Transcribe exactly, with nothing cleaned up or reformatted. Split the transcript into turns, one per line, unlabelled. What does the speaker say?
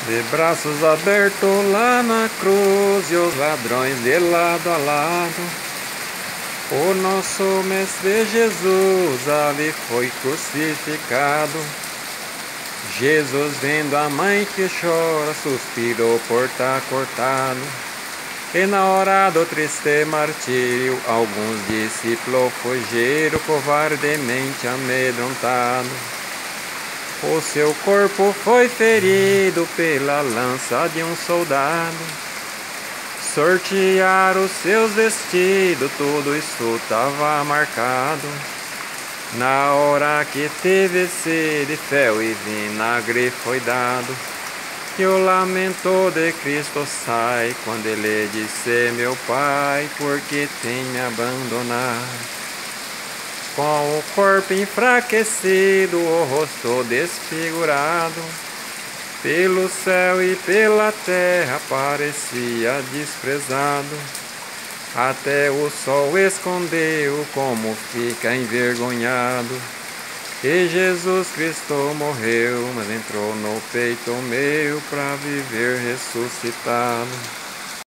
De braços abertos lá na cruz e os ladrões de lado a lado, o nosso Mestre Jesus ali foi crucificado. Jesus, vendo a mãe que chora, suspirou por tá cortado. E na hora do triste martírio, alguns discípulos fugiram covardemente amedrontados. O seu corpo foi ferido pela lança de um soldado. Sortearam os seus vestidos, tudo isso estava marcado. Na hora que teve sede, fel e vinagre foi dado. E o lamento de Cristo sai quando ele disse: meu Pai, por que tem me abandonado? Com o corpo enfraquecido, o rosto desfigurado, pelo céu e pela terra parecia desprezado. Até o sol escondeu como fica envergonhado. E Jesus Cristo morreu, mas entrou no peito meu para viver ressuscitado.